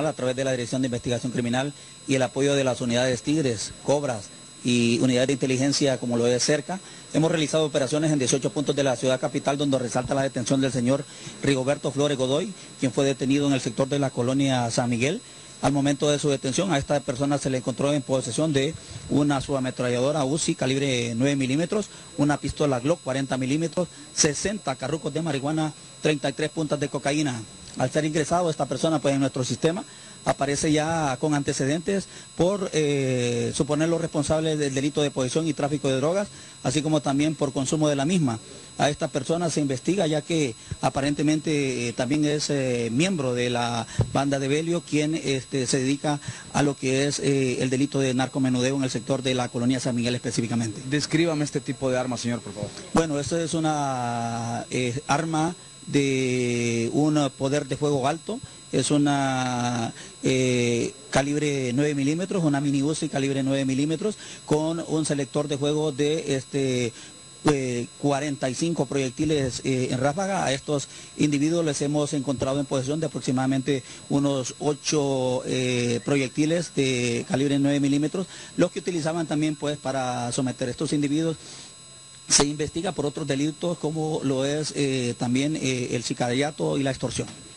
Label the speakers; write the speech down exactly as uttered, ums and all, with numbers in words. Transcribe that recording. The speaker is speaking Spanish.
Speaker 1: a través de la Dirección de Investigación Criminal y el apoyo de las unidades Tigres, Cobras y unidades de inteligencia como lo es Cerca, hemos realizado operaciones en dieciocho puntos de la ciudad capital donde resalta la detención del señor Rigoberto Flores Godoy, quien fue detenido en el sector de la colonia San Miguel. Al momento de su detención, a esta persona se le encontró en posesión de una subametralladora U C I calibre nueve milímetros, una pistola Glock cuarenta milímetros, sesenta carrucos de marihuana, treinta y tres puntas de cocaína. Al ser ingresado esta persona pues, en nuestro sistema, aparece ya con antecedentes por eh, suponerlo responsable del delito de posesión y tráfico de drogas, así como también por consumo de la misma. A esta persona se investiga ya que aparentemente eh, también es eh, miembro de la banda de Belio, quien este, se dedica a lo que es eh, el delito de narcomenudeo en el sector de la colonia San Miguel específicamente.
Speaker 2: Descríbame este tipo de arma, señor, por favor.
Speaker 1: Bueno, esto es una eh, arma de un poder de fuego alto, es una eh, calibre nueve milímetros, una mini U C I calibre nueve milímetros, con un selector de fuego de este eh, cuarenta y cinco proyectiles eh, en ráfaga. A estos individuos les hemos encontrado en posesión de aproximadamente unos ocho eh, proyectiles de calibre nueve milímetros, los que utilizaban también pues para someter a estos individuos. Se investiga por otros delitos como lo es eh, también eh, el sicariato y la extorsión.